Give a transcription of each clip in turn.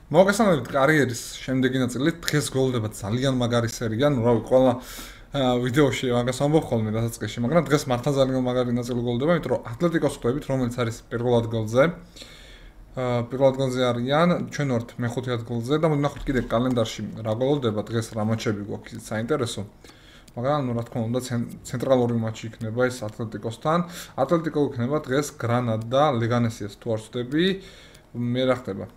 მოგესალმებით კარიერის შემდეგი ნაწილი დღეს გველოდება ძალიან მაგარი სერია, ნუ რავი, ყველა ვიდეოში მაგას ამბობ ხოლმე დასაწყისში, მაგრამ დღეს მართლა ძალიან მაგარი ნაწილი გველოდება, იმიტომ რომ ატლეტიკოს ხვდებით, რომელიც არის პირველ ადგილზე. პირველ ადგილზე არიან, ჩვენ ვართ მეხუთე ადგილზე და ნახოთ კიდე კალენდარში რა გველოდება, დღეს რა მაჩები გვაქვს ისიც საინტერესო. მაგრამ ნუ რა თქმა უნდა ცენტრალური მაჩი იქნება ეს ატლეტიკოსთან. ატლეტიკო იქნება დღეს გრანადა ლეგანესიას თუ არ ვწდები, მე რა ხდება?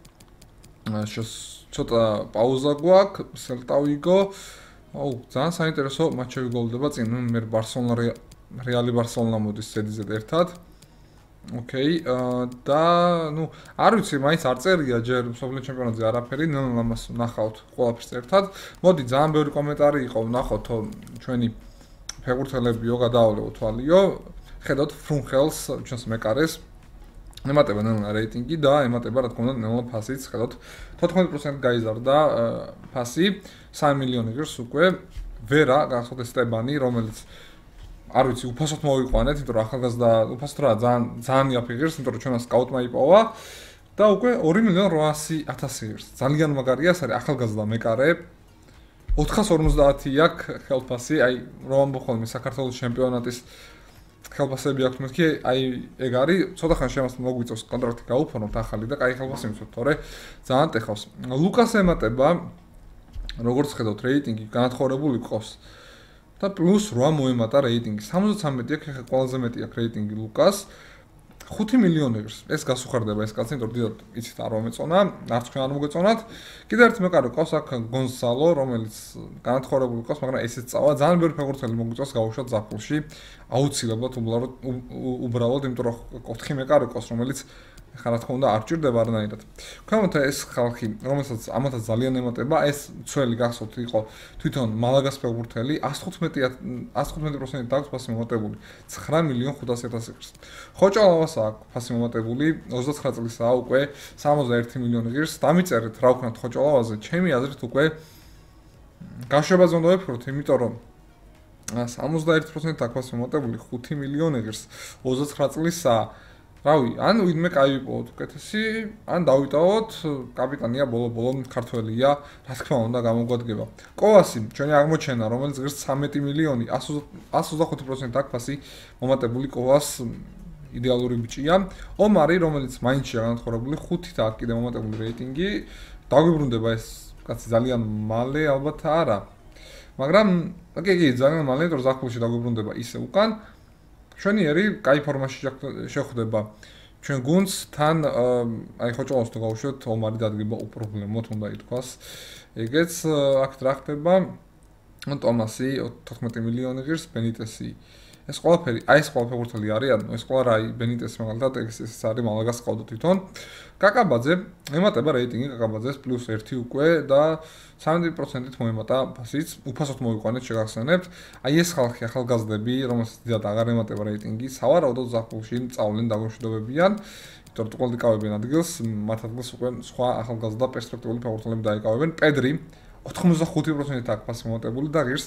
ცოტა პაუზა გვაქვს, სელტა ვიგო. აუ, ძალიან საინტერესო მატჩები გველოდება წინ. მე ბარსელონა რეალი ბარსელონა მოდის ზედიზედ ერთად. ოკეი, და ნუ არ ვიცი, მაინც არ წერია ჯერ მსოფლიო ჩემპიონატზე არაფერი, ნელ-ნელა მას ნახავთ ყველაფერს ერთად. მოდი, ძალიან ბევრი კომენტარი იყო, ნახავთო ჩვენი ფეხბურთელებიო, გადაავლეო თვალიო. ხედავთ ფრუნხელს, ჩვენს მეკარეს. ემატება ნელა რეიტინგი და ემატება რა თქმა უნდა ნელა ფასიც, ხედავთ 14% გაიზარდა ფასი, 3 მილიონი ღირს უკვე. ვერა, გახსოვთ სტებანი, რომელიც არ ვიცი, უფასოდ მოვიყვანეთ, იმიტომ რომ ახალგაზრდა უფასოდ რა ძალიან იაფი ღირს, იმიტომ რომ ჩვენას სკაუტმა იპოვა და უკვე 2.800.000 ღირს. ძალიან მაგარია, ეს არის ახალგაზრდა მეკარე. 450 აქვს ხელფასი, აი რომ ამბობ ხოლმე საქართველოს ჩემპიონატის ხელფასები აქვს მეთქი, აი ეგ არის, ცოტა ხანში ამას მოგვიწევს კონტრაქტი გაუფორმოთ ახალი და კაი ხელფასი მიცოთ, თორე ძალიან ტეხავს. ლუკას ემატება, როგორც ხედავთ რეიტინგი განათხოვებული ყავს და პლუს 8 მოემატა რეიტინგი. 73 აქვს, ხა ყველაზე მეტი აქვს რეიტინგი ლუკას. 5 მილიონი ღირს. ეს გასუხარდება ეს კაცი, იმიტომ რომ დიდად იცით არ მომეწონა, არც თქვენ არ მოგეწონათ. კიდევ ერთი მეკარე ყავს აქ გონსალო, რომელიც განათხოვებული ყავს, მაგრამ ესეც წავა. ძალიან ბევრი ფეხბურთელი მოგვიწევს გავუშვათ ზაფხულში. აუცილებლად უბრალოდ, იმიტომ რომ 4 მეკარე ყავს, რომელიც ხა რა თქმა უნდა არ ჭირდება არანაირად. ქვემოთ ეს ხალხი, რომელსაც ამათაც ძალიან ემატება, ეს ცველი გახსოვთ იყო თვითონ მალაგას ფეხბურთელი, 115% დაქვს ფასი მომატებული, 9.500.000 ღირს. ხოჭოლავას აქვს ფასი მომატებული, 29 წლისაა უკვე 61 მილიონი ღირს. დამიწერეთ რა ვქნათ ხოჭოლავაზე, ჩემი აზრით უკვე გაშვებაზე უნდა ვეფიქროთ, იმიტომ რომ 71% აქვს ფასი მომატებული, 5 მილიონი ღირს, 29 წლისაა. რავი, ან ვინმე კაი ვიპოვოთ უკეთესი, ან დავიტოვოთ, კაპიტანია ბოლო-ბოლო ქართველია, რა თქმა უნდა გამოგვადგება. კოვასი, ჩვენი აღმოჩენა, რომელიც ღირს 13 მილიონი, 125% აქვს ფასი მომატებული კოვას იდეალური ბიჭია. ომარი, რომელიც მაინცშია განათხოვებული, 5-ით აქვს კიდე მომატებული რეიტინგი. დაგვიბრუნდება ეს კაცი ძალიან მალე, ალბათ არა. მაგრამ, კი, ძალიან მალე, რომ ზაფხულში დაგვიბრუნდება ისე უკან. ჩვენიერი კაი ფორმაში შეხვდება ჩვენ გუნდს თან აი ხოჭოლავს თუ გავუშვათ ომარი დადგება უპრობლემოდ უნდა ითქვას ეგეც აქ რა ხდება ტომასი 14 მილიონი ღირს ბენიტესი ეს ყველაფერი აი ეს ყველაფერი ფეხბურთელი არიან ეს ყველა რა ბენიტესი მაგალითად ეს არის მალაგას ყავდა თვითონ კაკაბაძე ემატება რეიტინგი კაკაბაძეს +1 უკვე და 70%-ით მოემატა ფასიც, უფასოდ მოვიყვანეთ, შეგახსენებთ. აი ეს ხალხი ახალგაზრდები, რომელსაც დიდად აღარ ემატება რეიტინგი, სავარაუდოდ ზაფხულში წავლენ დაგვემშვიდობებიან, იმიტომ რომ ყველდიკავებენ ადგილს, მათ ადგილს უკვე სხვა ახალგაზრდა პერსპექტიული ფეხბურთელები დაიკავებენ. პედრი 85%-ით აქვს ფასი მომატებული და ღირს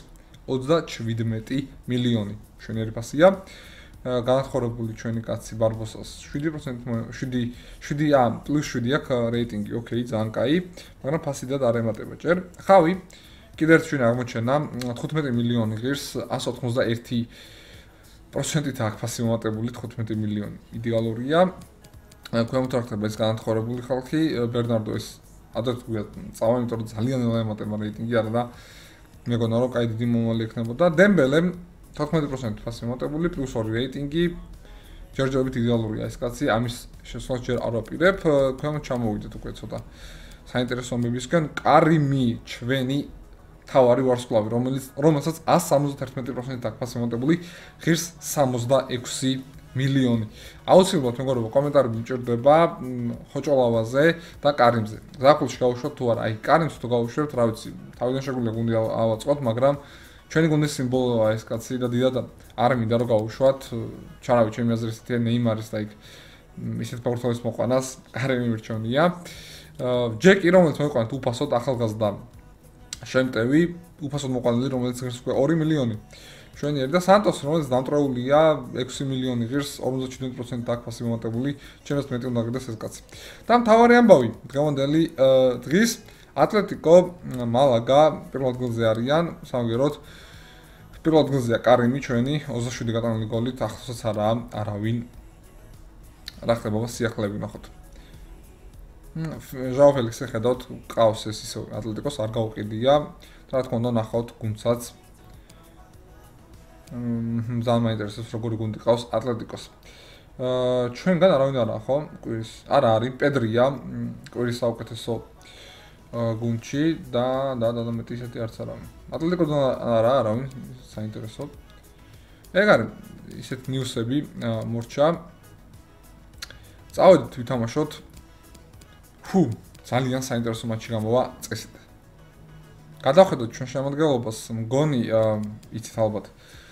37 მილიონი. შვენიერი ფასია. განათხოვებული ჩვენი კაცი ბარბოსას 7%, 7+7 აქვს რეიტინგი, ოკეი, ძალიან კაი, მაგრამ ფასიდად არ ემატება ჯერ. ხავი, კიდევ ერთი ჩვენი აღმოჩენა, 15 მილიონი ღირს, 190%-ით აქვს ფასი მომატებული, 15 მილიონი. იდეალურია. ქვემოთ რა ხდება ეს განათხოვებული ხალხი, ბერნარდო ეს ადრე თქვია, წავა, იმიტომ რომ ძალიან ნელა ემატება რეიტინგი, არა და მეგონა რომ კაი დიდი მომავალი ექნებოდა. დემბელე 14% ფასი მომატებული +2 რეიტინგი. ჯერჯერობით იდეალურია ეს კაცი, ამის შესვლას ჯერ არ ვაპირებ. ქვემოთ ჩამოვიდეთ უკვე ცოტა საინტერესო ამბებისგან. კარიმი ჩვენი თავარი ვარსკვლავი, რომელსაც 171% აქვს ფასი მომატებული, ღირს 66 მილიონი. აუცილებლად მეგობრებო, კომენტარები მჭირდება ხოჭოლავაზე და კარიმზე. ზაფხულში გავუშვათ თუ არა, აი კარიმს თუ გავუშვებთ, რა ვიცი, თავიდან შეგვიძლია გუნდი ავაწყოთ, მაგრამ ჩვენი გუნდის სიმბოლოა ეს კაცი და დიდად არ მინდა რომ გავუშვათ. ჩარავი ჩემი აზრით ისეთია ნეიმარის და იქ ისეთ ფეხბურთელის მოყვანას კარიმი მირჩევნია. ჯეკი რომელიც მოიყვანეთ უფასოდ ახალგაზრდა შემტევი, უფასოდ მოყვანილი რომელიც ღირს უკვე 2 მილიონი. ჩვენი ერთა სანტოს რომელიც დამტრეულია 6 მილიონი ღირს 57% დაკფასი მომატებული ჩემს მეტი უნდა გდეს ეს კაცი და მთავარი ამბავი დღევანდელი დღის ატლეტიკო მალაგა პირველ ადგილზე არიან სამაგეროდ პირველ ადგილზეა კარიმი ჩვენი 27 გატანილი გოლით ახლოსაც არაა არავინ რა ხდება სიახლეები ნახოთ ჟაო ფელიქსი ხედავთ ყავს ეს ისო ატლეტიკოს არ გაუყიდია რა თქმა უნდა ნახავთ გუნდსაც ძალიან მაინტერესებს როგორი გუნდი ყავს ატლეტიკოს ჩვენგან არავინ არ ახო კვირის არა არის პედრია კვირის საუკეთესო გუნდში და მეტი ისეთი არც არავინ ატლეტიკოდან არა არავინ საინტერესო ეგ არის ისეთი ნიუსები მორჩა წავედით ვითამაშოთ ძალიან საინტერესო მატჩი გამოვა წესით გადავხედოთ ჩვენ შემოდგენლობას მგონი იცით ალბათ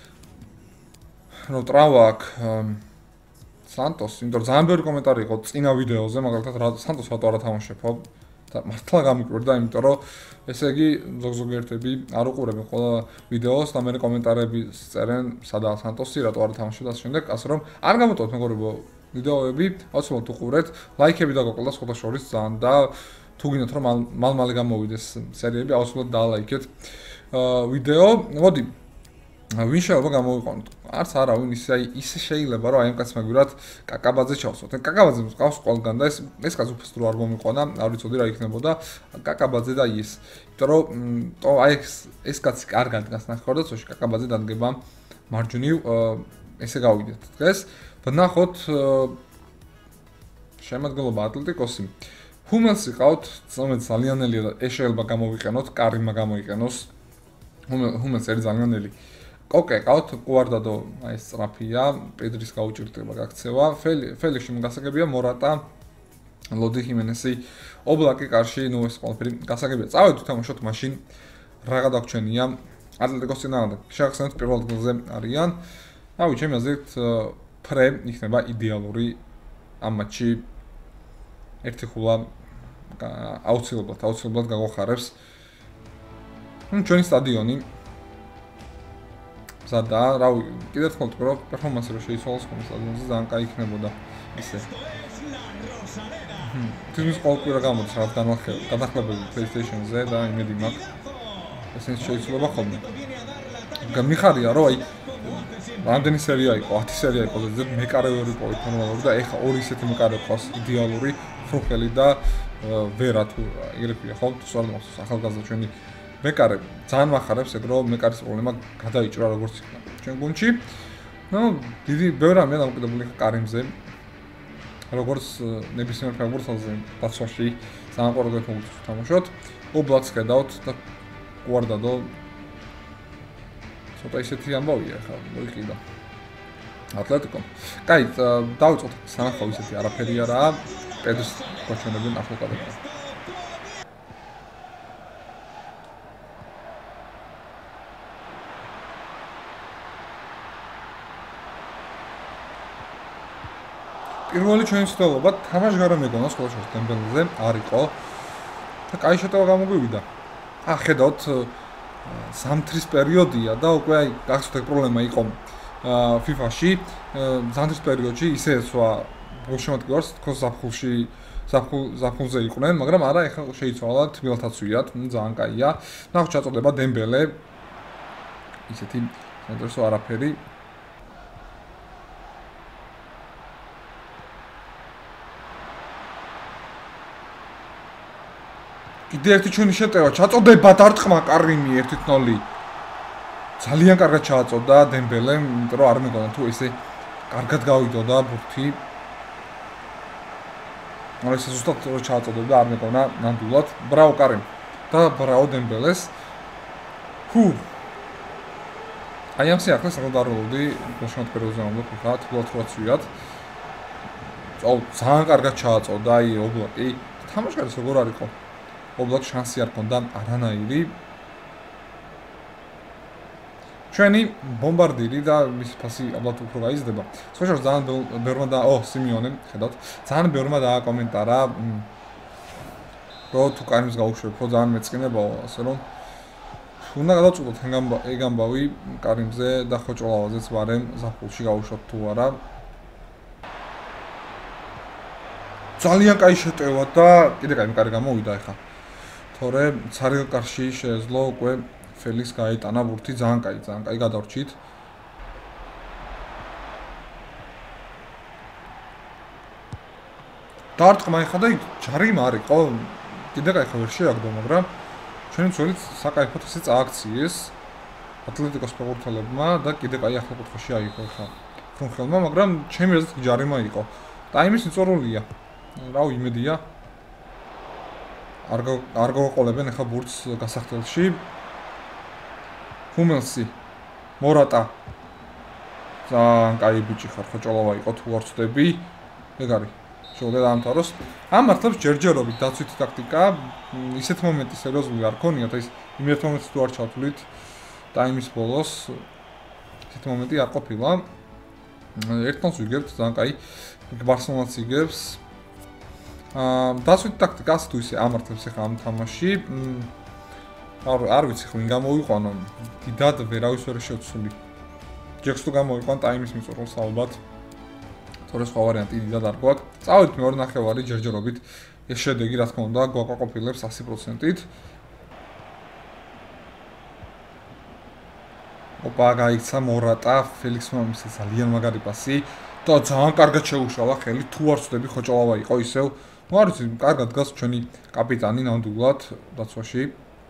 რომ ტრავმა აქვს სანტოს იმიტომ ძალიან ბევრი კომენტარი იყო წინა ვიდეოზე მაგალითად სანტოს რატო არ ათამაშებო და მართლა გამიკვირდა იმიტომ რომ ესე იგი ზოგიერთები არ უყურებენ ყველა ვიდეოს და მე კომენტარები წერენ სადაა სანტოსი რატო არ ათამაშებდა და შემდეგ ასე რომ არ გამოტოვოთ მეგობრებო ვიდეოები აუცილებლად უყურეთ ლაიქები დაგოკლდა სხვათა შორის ძალიან და თუ გინდათ რომ მალ-მალე გამოვიდეს სერიები აუცილებლად დალაიქეთ ვიდეო მოდი ვინ შეიძლება გამოვიყვანოთ არც არავინ ისე შეიძლება რომ აი ამ კაცს მაგვირად კაკაბაძე ჩავსვათ კაკაბაძე მყავს ყველგან და ეს კაც უფასო არ მომიყვანა არ ვიცოდი რა იქნებოდა კაკაბაძე და ის იმიტომ რომ აი ეს კაცი კარგად გასნახავდა წოში კაკაბაძე დადგება მარჯვნივ ესე გავიდეთ დღეს ვნახოთ შემოდგენლობა ატლეტიკოსი ჰუმელსი ყავთ ძალიანელია და ეს შეიძლება გამოვიყენოთ კარიმა გამოიყენოს ჰუმელსი არის ძალიანელი კოკე ყავთ კუარდადო აი ეს სწრაფია პედრის გაუჭირდება გაქცევა ფელიქსი გასაგებია მორატა ლოდი ჰიმენესი ობლაკი კარში ნუ ეს ყველაფერი გასაგებია წავედით თამაშოთ მაშინ რაღა დაგჩენია ატლეტიკოს წინააღმდეგ შეხსენოთ პირველ ადგილზე არიან რავი ჩემი აზრით ფრე იქნება იდეალური ამ მატჩი ერთი ხულა აუცილებლად გაგოხარებს ჩვენი სტადიონი ზადა რავი კიდევ თქვით რომ პერფორმანსი რო შეიცვალოს ხოლმე სტადიონზე ძალიან კაი იქნებოდა ისე თუმცა ყოველკვირა გამოდის რაღაც განახლებები PlayStation-ზე და იმედი მაქვს ესეც შეიცვალება ხოლმე გამიხარია რომ აი რამდენი სერია იყო 10 სერია იყო ზედ მეკარევერი პოინტ ნორმალური და ეხა ორი ისეთი მეკარე ყავს იდეალური ფრუხელი და ვერა თუ იგრეფია ხო სწორად მახსოვს ახალგაზრდა ჩვენი მეკარე ძალიან მახარებს ეგ რომ მეკარის პრობლემა გადაიჭრა როგორც იქნა ჩვენ გუნდში ნუ დიდი ბევრი რამეა დამოკიდებული კარიმზე როგორც ნებისმიერ ფეხბურთელზე დაცვაში ძალიან ყოველდღე ფუნქციას თამაშობთ ობლაკს ხედავთ და გუარდადო ცოტა ისეთი ამბავია ხა მოიყიდა ატლეტიკო კაი დავიწყოთ სანახავ ისეთი არაფერი არაა პედრს გვაჩვენებენ ახლოკადები პირველი ჩვენი ცდელობა თამაშგარა მეგონას ყველა შორის დემბელეზე არ იყო და კაი შეტევა გამოგვივიდა ხედავთ ზამთრის პერიოდია და უკვე აი გახსოვთ პრობლემა იყო FIFA-ში ზამთრის პერიოდში ისე ესვა შემოდგარს თქოს ზაფხულზე იყვნენ მაგრამ არა ეხლა შეიცვალა თბილთაცვიათ ძალიან კაია ნახოთ ჩაწოდება დემბელე ისეთი საინტერესო არაფერი კიდე ერთი ჩვენი შეტევა ჩაწოდება დარტყმა კარიმი 1-0 ძალიან კარგად ჩააწოდა დემბელე იმიტომ რომ არ მეგონა თუ ესე კარგად გავიდოდა ბურთი მაგრამ ეს ზუსტად რო ჩააწოდება არ მეგონა ნამდვილად ბრავო კარიმ და ბრავო დემბელეს აი ამ სიახლეს აღდაროლოდი გოშანთ პეროზე ამბობ ხა თულად როაცვიათ ძალიან კარგად ჩააწოდა აი ობლაკი თამაშგარის როგორ არისო ობლაკ შანსი არ ქონდა არანაირი ჩვენი ბომბარდირი და მის ფასი ალბათ უფრო გაიზრდება სხვაშორის ძალიან ბევრმა და სიმიონე ხედავთ ძალიან ბევრმა დააკომენტარა რომ თუ კარიმს გაუშვებო ძალიან მეწყინებაო ასე რომ უნდა გადავწყვეტოთ ეგამბავი კარიმზე და ხოჭოლავაზეც ვარემ ზაფხულში გავუშვათ თუ არა. ძალიან კაი შეტევა და კიდე კარი გამოვიდა ახლა. თორე ცარიელკარში შეეძლო უკვე ფელიქს გაიტანა ბურთი ძალიან კაი გადავრჩით. დარტყმა ახლა და ჯარი მარიყო. კიდე კაი ხო ვერ შეაგდო, მაგრამ ჩვენი ძველი საკაიფოდ ისე წააქციეს ატლეტიკოს ფეხბურთელებმა და კიდე კაი ახლა კუთხეში აიღო ხა ფრუნხელმა, მაგრამ ჩემი აზრით ჯარიმა იყო. ტაიმის მიწურულია. რა იმედია? არ გავაყოლებენ ახლა ბურთს გასახდელში. ჰუმელსი, მორატა. ძალიან კაი ბიჭი ხარ, ხოჭოლავა იყო თუ არ ვწდები. ეგ არის. შეუძლია დაამთავროს. ამ მართლაც ჯერჯერობით დაცვითი ტაქტიკა, ისეთ მომენტი სერიოზული არ ქონიათ, ის იმ ერთ მომენტს თუ არ ჩავთვლით ტაიმის ბოლოს ისეთ მომენტი არ ყოფილა. ერთმანეთს ვიგებთ ძალიან კაი ბარსელონაც იგებს. დაცვითი ტაქტიკა ასე თუ ისე ამართლებს ახლა ამ თამაში. არ ვიცი ხო ვინ გამოვიყვანო, დიდად ვერავის ვერ შევცვლი. ჯექს თუ გამოვიყვან ტაიმის მიწურულს ალბათ. თორე სხვა ვარიანტი დიდად არ გვაქვს. წავედით მეორე ნახევარი ჯერჯერობით. ეს შედეგი რა თქმა უნდა გვაყოფილებს 100%-ით. ოპა გაიქცა მორატა, ფელიქსმა მისცა ძალიან მაგარი პასი და ძალიან კარგად შეუშალა ხელი, თუ არ ვწდები ხოჭოლავა იყო ისევ. ნუ არ ვიცი, კარგად დგას ჩვენი კაპიტანი ნამდვილად დაცვაში.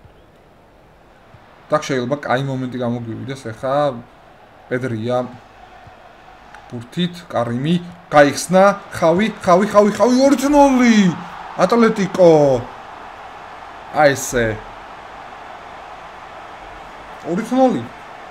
და შეიძლება კაი მომენტი გამოგვივიდეს ახლა პედრია ბურთით, კარიმი, გაიხსნა, ხავი, 2-0 ატლეტიკო. აი ესე. 2-0.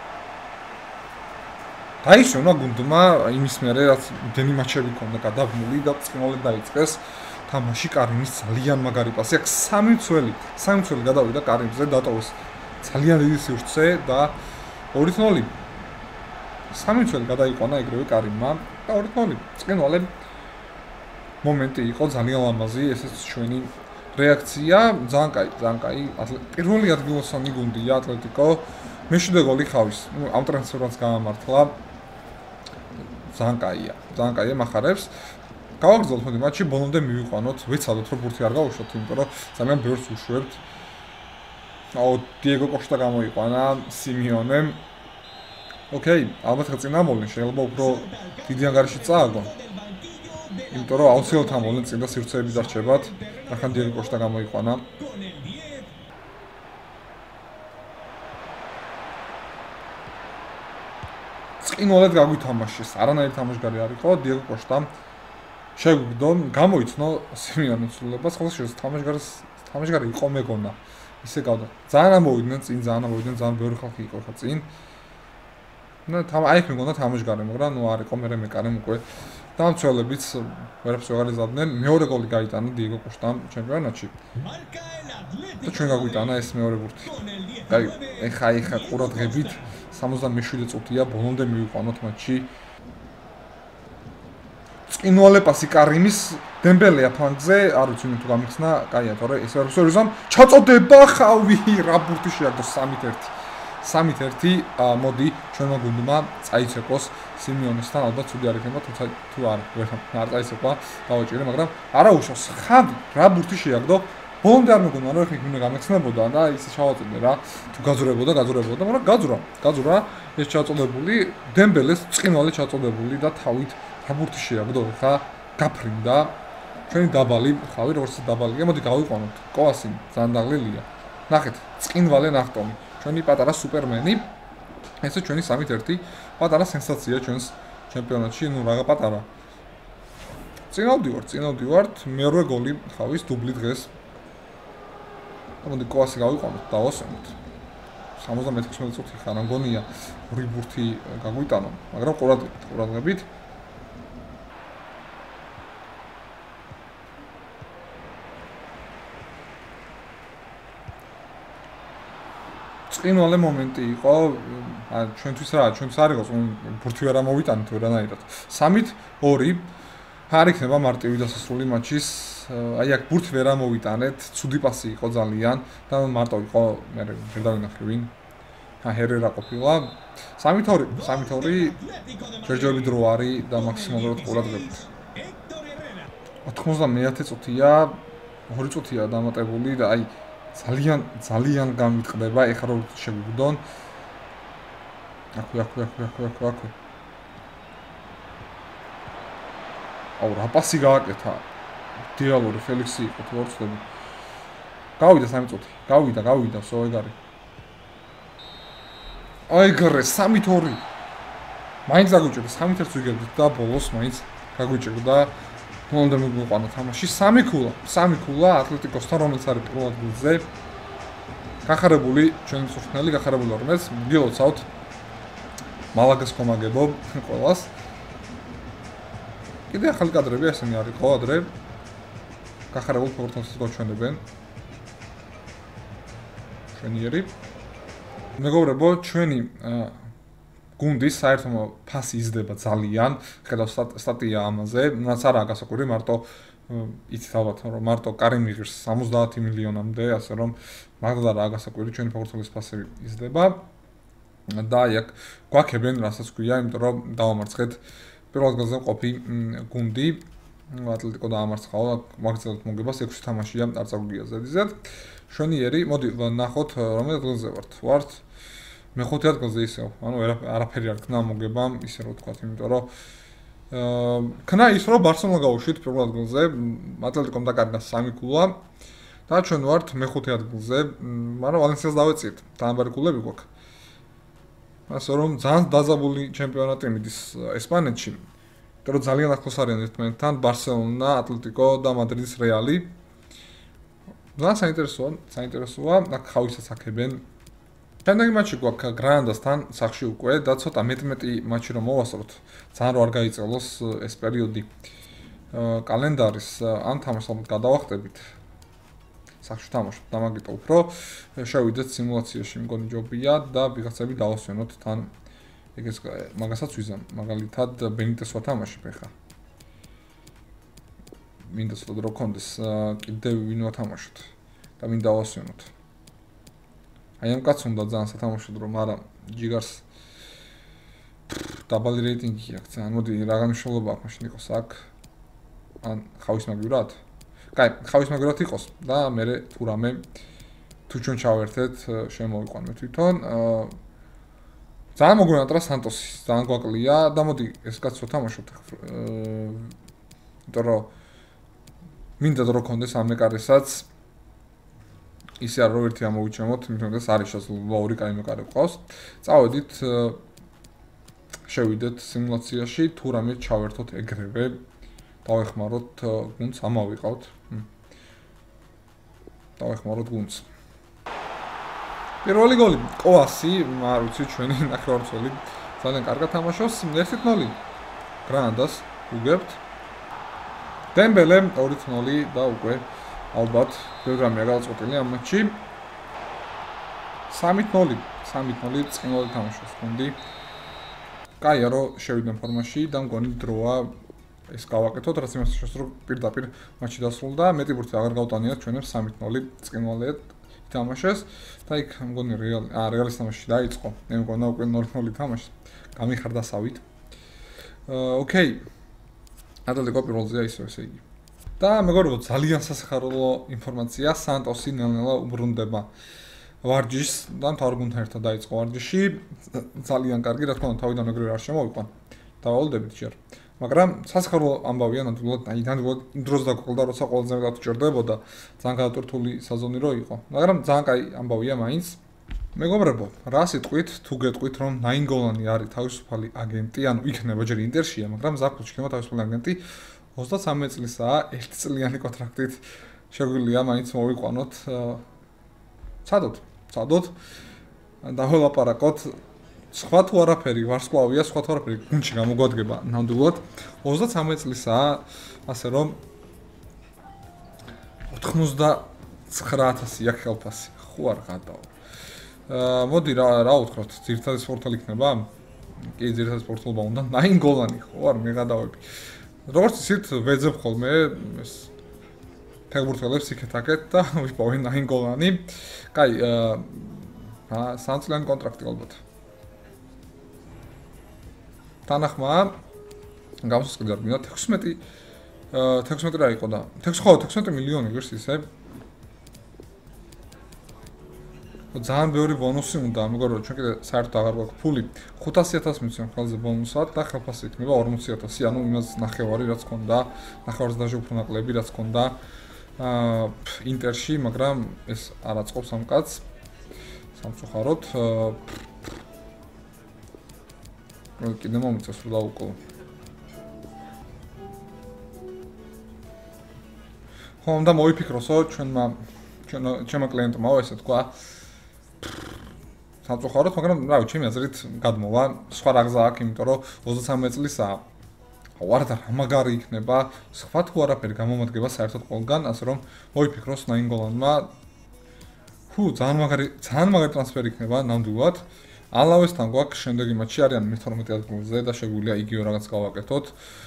დაიშონა გუნდმა იმის მერე, რაც დენი მაჩები ქონდა გადაბმული და წინვალე დაიწყეს. თამაში კარიმის ძალიან მაგარი პასი აქვს 3 მცველი გადავიდა კარიმზე დატოვეს ძალიან დიდი სივრცე და 2-0 3 მცველი გადაიყვანა ეგრევე კარიმმა და 2-0 წინვალე მომენტი იყო ძალიან ლამაზი ესეც ჩვენი რეაქცია ძალიან კაი პირველი ადგილოსანი გუნდია ატლეტიკო მეშვიდე გოლი ხავის ამ ტრანსფერს გაამართლა ძალიან კაია მახარებს გავაგრძელოთ მოდი მატჩი ბოლომდე მივიყვანოთ ვეცადოთ რომ ბურთი არ გავუშვათ იმიტომ რომ ძალიან ბევრს უშვებთ აუ დიეგო კოშტა გამოიყვანა სიმიონემ ოკეი ალბათ წინა მოლნი შეიძლება უფრო დიდი ანგარიში წააგონ იმიტომ რომ აუცილებლად ამ მოლნი წინა სივრცეები დარჩებათ ახან დიეგო კოშტა გამოიყვანა წინვალედ გაგვითამაშეს არანაირი თამაშგარი არ იყო დიეგო კოშტამ შეგვიგდო გამოიცნო სიმიონის ცვლილებას ხოლმე თამაშგარი იყო მეგონა ისე გავდა ძალიან ამოვიდნენ ძალიან ბევრი ხალხი იყო ხა წინ და აი მეგონა თამაშგარი მაგრამ ნუ არ იყო მე მეკარემ უკვე დამცველებიც ვერაფერს ვეღარ იზარდნენ მეორე გოლი გაიტანა დიეგო კოშტამ ჩემპიონატში და ჩვენ გაგვიტანა ეს მეორე ბურთი აი ეხა ყურადღებით 77 წუთია ბოლომდე მივიყვანოთ მატჩი წინვალე პასი კარიმის დემბელეა ფლანგზე არ ვიცი თუ გამიხსნა კაია თორე ეს ვერსორიზამ ჩაწოდება ხავი რა ბურთი შეაგდო 3-1 მოდი ჩვენმა გუნდმა წაიცეკოს სიმიონესთან ალბათ ცუდი არ იქნება თუ არ წაიცეკვა დავაჭირე მაგრამ არა უშავს ხავი რა ბურთი შეაგდო ბოლომდე არ მეგონა რომ იქ მინდა გამეხსნებოდა და ისე ჩავაწოდე რა თუ გაძურებოდა მაგრამ გაძურა ეს ჩაწოდებული დემბელეს წინვალე ჩაწოდებული და თავით ბურთი შეაგდო ხა გაფრინდა ჩვენი დაბალი ხავი როგორც დაბალია მოდი გავიყვანოთ კოასი ძალიან დაღლილია ნახეთ წინვალე ნახტომი ჩვენი პატარა სუპერმენი ესე ჩვენი 3-1 პატარა სენსაცია ჩვენს ჩემპიონატში ნუ რაღა პატარა წინავდივართ მეორე გოლი ხავის დუბლი დღეს მოდი კოასი გავიყვანოთ დავასვენოთ 76 წუთი ხარ მგონია ორი ბურთი გაგვიტანო მაგრამ ყურადღებით წინვალე მომენტი იყო ჩვენთვის არ იყო ბურთი ვერ ამოვიტანეთ ვერანაირად 3-2 არ იქნება მარტივი დასასრული მატჩის აი აქ ბურთი ვერ ამოვიტანეთ, ცუდი პასი იყო ძალიან და მარტო იყო, მე ვერ დავინახე ვინ. ჰერერა ყოფილა. 3-2 ჯერჯერობით დრო არის და მაქსიმალურად ყურადღებით. 99 წუთია, 2 წუთია დამატებული და აი ძალიან გამიტყდება, ეხლა რო შეგვიგდონ. აქვე. აუ რა პასი გააკეთა. დიალორი ფელიქსი იყო თუ არ ვცდები. გავიდა 3 წუთი. გავიდა, სო ეგ არის. აი გრე 3-2. მაინც გაგვიჭირდა 3-1 ვიგებდით და ბოლოს მაინც გაგვიჭირდა მომდა მიგვიყვანა თამაში 3 ქულა ატლეტიკოსთან რომელიც არის პირველ ადგილზე. გახარებული ჩვენი მწვრთნელი გახარებული ორმეც გილოცავთ მალაგას კომაგებო ყველას. კიდე ახალი კადრები ესენი არის ხო ადრე გახარებულ ფეხბურთელს გვაჩვენებენ. ჩვენიერი მეგობრებო, ჩვენი გუნდის საერთო ფასი იზრდება ძალიან, ხედავთ სტატია ამაზე, რაც არაა გასაკვირი, მარტო იცით ალბათ, რომ მარტო კარიმ იღებს 70 მილიონამდე, ასე რომ მაგდ არაა გასაკვირი, ჩვენი ფეხბურთელის ფასი იზრდება. და აი აქ გვაქებენ, რასაც ქვია, იმიტომ რომ დავამარცხეთ პირველ ადგილზე მყოფი გუნდი, ატლეტიკო დაამარცხაო, მაგალითად მოგებას 6 თამაშია არ წაგვიგია ზედიზედ. შვენიერი, მოდი ნახოთ, რომელ ადგილზე ვართ. მეხუთე ადგილზე ისევ, ანუ არაფერი არ ქნა მოგებამ, ისე რომ ვთქვათ, იმიტომ რომ ქნა ის რომ ბარსელონა გავუშვით პირველ ადგილზე, ატლეტიკომ დაკარგა 3 ქულა და ჩვენ ვართ მეხუთე ადგილზე, მაგრამ ვალენსიას დავეწიეთ, თანაბარი ქულები გვაქვს. ასე რომ ძალიან დაძაბული ჩემპიონატი მიდის ესპანეთში. იმიტომ რომ ძალიან ახლოს არიან ერთმანეთთან ბარსელონა, ატლეტიკო და მადრიდის რეალი. ძალიან საინტერესოა, აქ ხავისაც აქებენ. შემდეგი მატჩი გვაქვს გრანადასთან სახში უკვე და ცოტა მეტი მატჩი რომ მოვასწროთ, ძალიან რო არ გაიწელოს ეს პერიოდი კალენდარის ამ თამაშს ალბათ გადავახტებით. სახში თამაშობ და მაგიტო უფრო შევიდეთ სიმულაციაში მგონი ჯობია და ვიღაცები დავასვენოთ თან ეგეც მაგასაც ვიზამ მაგალითად ბენიტეს ვათამაშებ ხა მინდა ცოტა რო კონდეს კიდევ ვინ ვათამაშოთ და ვინ დავასვენოთ აი ამ კაცს უნდა ძალიან სათამაშოდ რომ არა ჯიგარს დაბალი რეიტინგი აქვს ძალიან მოდი რა განმშრალობა აქვს მაშინ იყოს აქ ან ხავის მაგივრად კაი, ხავის მაგრად იყოს და მე თუ რამე თუ ჩვენ ჩავერთეთ, შემოვიყვანოთ თვითონ. ძალიან მოგვიანტრა სანტოსი, ძალიან გვაკლია და მოდი ეს კაცო თამაშობთ. იმიტომ რომ მინდა დრო კონდეს ამ მეკარესაც ისე არ რო ერთი ამოვიჩემოთ, იმიტომ რომ არის შესაძლოა ორი კაი მეკარე ყავს. წავედით შევიდეთ სიმულაციაში, თუ რამე ჩავერთოთ ეგრევე. დავეხმაროთ გუნდს, ამავიყავთ. დავეხმაროთ გუნდს. პირველი გოლი კოასი, არ ვიცი ჩვენი ნახევარმცველი ძალიან კარგად თამაშობს 1-0 გრანადას უგებთ. დემბელე 2-0 და უკვე ალბათ პროგრამია გადაწყვეტილი ამ მატჩში. 3-0 წინვალი თამაშობს გუნდი. კაია რომ შევიდნენ ფორმაში და მგონი დროა ეს გავაკეთოთ, რაც იმას შეშს რომ პირდაპირ მატჩი დასრულდა, მეტი ბურთი აღარ გავტანიათ ჩვენებს 3-0 წინვალე თამაშეს და იქ მგონი რეალის თამაში დაიწყო. მე მგონა უკვე 0-0 თამაში გამიხარდასავით. ოკეი. ატლეტიკო პირველზეა ისე ესე იგი. და მეგობრებო, ძალიან სასახარულო ინფორმაცია, სანტოსი ნელ-ნელა უბრუნდება ვარჯიშს და მთავარ გუნდთან ერთად დაიწყო ვარჯიში. ძალიან კარგი, რა თქმა უნდა, თავიდან ეგრევე არ შემოვიყვან. დავალდებით ჯერ. მაგრამ სასახარულო ამბავია ნამდვილად, აი ნამდვილად იმ დროს დაგყოლდა, როცა ყველაზე მეტად უჭირდებოდა, ძალიან გადატვირთული სეზონი რო იყო. მაგრამ ძალიან კაი ამბავია მაინც. მეგობრებო, რა სიტყვით, თუ გეტყვით, რომ ნაინგოლანი არის თავისუფალი აგენტი, ანუ იქნება ჯერ ინტერშია, მაგრამ ზაფხულში იქნება თავისუფალი აგენტი 23 წლისაა, 1 წლიანი კონტრაქტით შეგვიძლია მაინც მოვიყვანოთ. ცადოთ. დაველაპარაკოთ. სხვა თუ არაფერი, ვარსკვლავია, სხვა თუ არაფერი, გუნდში გამოგვადგება ნამდვილად 23 წლისაა, ასე რომ 99000 აქვს ხელფასი. ხო არ გადავა. მოდი რა უთხრათ, ძირითადი სპორტალი იქნება? კი, ძირითადი სპორტალობა უნდა. ნაინგოლანი, ხო არ მე გადავები. როგორც ისეთ ვეძებ ხოლმე ეს ფეხბურთელებს იქეთ-აქეთ და ვიპოვე 9 გოლანი. კაი, სამწლიანი კონტრაქტი ალბათ. თანახმა გამოსს კიდევ არ მინდა 16 რა იყო და 16 მილიონი ვერს ისე. ძალიან ბევრი ბონუსი უნდა, ამიტომ რომ ჩვენ კიდე საერთოდ აღარ გვაქვს ფული 500.000 მიცემ ხელზე ბონუსად და ხელფასი იქნება 40.000, ანუ იმას ნახევარი რაც ქონდა, ნახევარს დაჟე უფრო ნაკლები რაც ქონდა ინტერში, მაგრამ ეს არ აწყობს ამ კაცს სამწუხაროდ. კიდე მომიწევს რომ დაუკლო. ხო, უნდა მოიფიქროსო ჩვენმა კლიენტმაო ესე თქვა. სამწუხაროდ, მაგრამ რა ვიცი, ჩემი აზრით გადმოვა, სხვა რა გზა აქვს, იმიტომ რომ 23 წლისაა. ვარ და რა მაგარი იქნება, სხვა თუ არაფერი გამომადგება საერთოდ ყველგან, ასე რომ მოიფიქროს ნაინგოლანმა. ძალიან მაგარი ტრანსფერი იქნება ნამდვილად. ალავესთან გვაქვს შემდეგი მატჩი არიან მე-12 ადგილზე და შეგვიძლია იგივე რაღაც გავაკეთოთ.